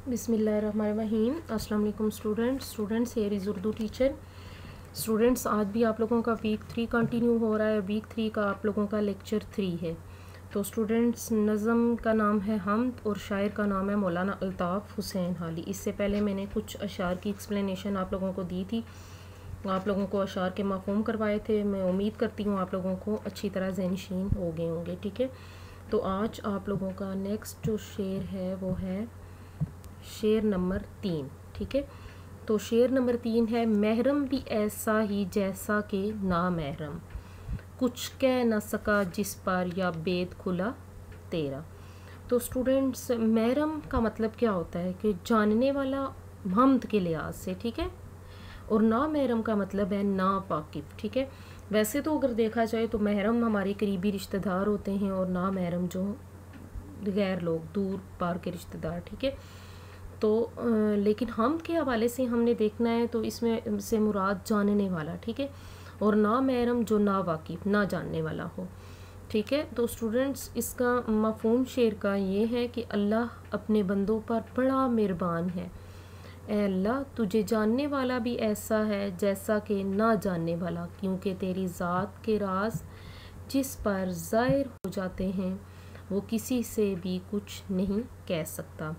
बिस्मिल्लाहिर्रहमानिर्रहीम। अस्सलाम वालेकुम students, here is Urdu teacher. Students, आज भी आप लोगों का वीक 3 कंटिन्यू हो रहा है। वीक 3 का आप लोगों का लेक्चर 3 है। तो स्टूडेंट्स, नज़म का नाम है हमद और शायर का नाम है मौलाना अल्ताफ़ हुसैन हाली। इससे पहले मैंने कुछ अशार की एक्सप्लेनेशन आप लोगों को दी थी, आप लोगों को अशार के मफ़हूम करवाए थे। मैं उम्मीद करती हूँ आप लोगों को अच्छी तरह ज़हनशीन हो गए होंगे। ठीक है, तो आज आप लोगों का नेक्स्ट जो शेर है वो है शेर नंबर 3। ठीक है, तो शेर नंबर 3 है, महरम भी ऐसा ही जैसा कि ना महरम, कुछ कह ना सका जिस पर या बेद खुला तेरा। तो स्टूडेंट्स, महरम का मतलब क्या होता है कि जानने वाला हमद के लिहाज से। ठीक है, और ना महरम का मतलब है ना वाकिफ। ठीक है, वैसे तो अगर देखा जाए तो महरम हमारे करीबी रिश्तेदार होते हैं और ना महरम जो गैर लोग, दूर पार के रिश्तेदार। ठीक है, तो लेकिन हम के हवाले से हमने देखना है तो इसमें से मुराद जानने वाला। ठीक है, और ना महरम जो ना वाकिफ, ना जानने वाला हो। ठीक है, तो स्टूडेंट्स, इसका मफ़हूम शेर का ये है कि अल्लाह अपने बंदों पर बड़ा मेहरबान है। ए अल्लाह, तुझे जानने वाला भी ऐसा है जैसा कि ना जानने वाला, क्योंकि तेरी ज़ात के राज जिस पर ज़ाहिर हो जाते हैं वो किसी से भी कुछ नहीं कह सकता।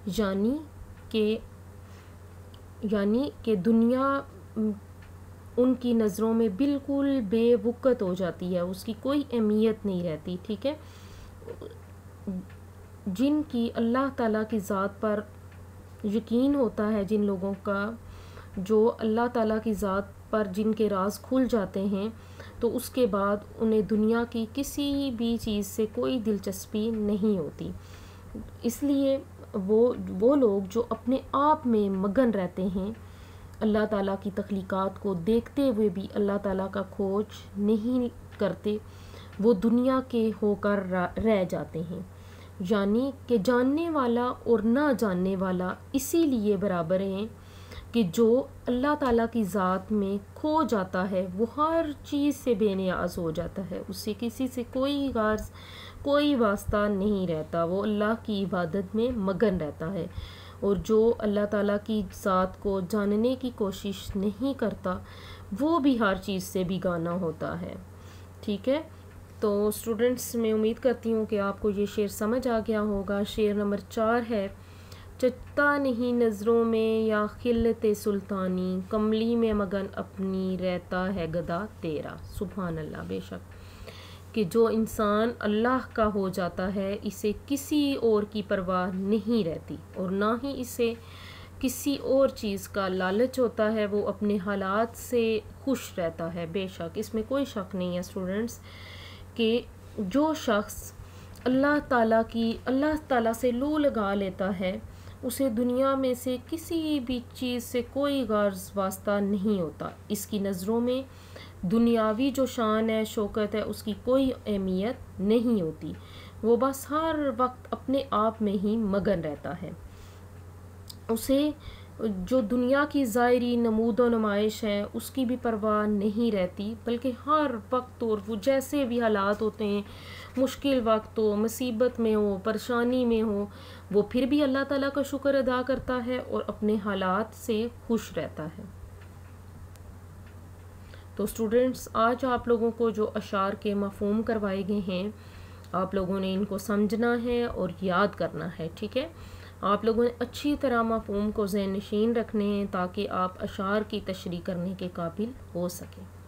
यानी कि दुनिया उनकी नज़रों में बिल्कुल बेवक़्त हो जाती है, उसकी कोई अहमियत नहीं रहती। ठीक है, जिनकी अल्लाह ताला की ज़ात पर यकीन होता है, जिन लोगों का जो अल्लाह ताला की ज़ात पर जिनके राज खुल जाते हैं, तो उसके बाद उन्हें दुनिया की किसी भी चीज़ से कोई दिलचस्पी नहीं होती। इसलिए वो लोग जो अपने आप में मगन रहते हैं, अल्लाह ताला की तख्लीक़ात को देखते हुए भी अल्लाह ताला का खोज नहीं करते, वो दुनिया के होकर रह जाते हैं। यानी कि जानने वाला और ना जानने वाला इसीलिए बराबर हैं कि जो अल्लाह ताला की ज़ात में खो जाता है वो हर चीज़ से बेनियाज हो जाता है, उससे किसी से कोई गार्ज, कोई वास्ता नहीं रहता, वो अल्लाह की इबादत में मगन रहता है। और जो अल्लाह ताला की ज़ात को जानने की कोशिश नहीं करता वो भी हर चीज़ से बेगाना होता है। ठीक है, तो स्टूडेंट्स, मैं उम्मीद करती हूँ कि आपको ये शेर समझ आ गया होगा। शेर नंबर 4 है, चचता नहीं नज़रों में या खिलते सुल्तानी, कमली में मगन अपनी रहता है गदा तेरा। सुभान अल्लाह, बेशक कि जो इंसान अल्लाह का हो जाता है इसे किसी और की परवाह नहीं रहती और ना ही इसे किसी और चीज़ का लालच होता है, वो अपने हालात से खुश रहता है। बेशक इसमें कोई शक नहीं है स्टूडेंट्स कि जो शख्स अल्लाह ताला से लू लगा लेता है उसे दुनिया में से किसी भी चीज़ से कोई गर्ज वास्ता नहीं होता। इसकी नज़रों में दुनियावी जो शान है, शौकत है, उसकी कोई अहमियत नहीं होती। वो बस हर वक्त अपने आप में ही मगन रहता है। उसे जो दुनिया की ज़ाहिरी नमूद व नुमाइश है उसकी भी परवाह नहीं रहती, बल्कि हर वक्त और वो जैसे भी हालात होते हैं, मुश्किल वक्त हो, मुसीबत में हो, परेशानी में हो, वो फिर भी अल्लाह ताला का शुक्र अदा करता है और अपने हालात से खुश रहता है। तो स्टूडेंट्स, आज आप लोगों को जो अशार के मफ़हूम करवाए गए हैं, आप लोगों ने इनको समझना है और याद करना है। ठीक है, आप लोगों ने अच्छी तरह मफ़हूम को ज़हन नशीन रखने हैं ताकि आप अशार की तशरीह करने के काबिल हो सकें।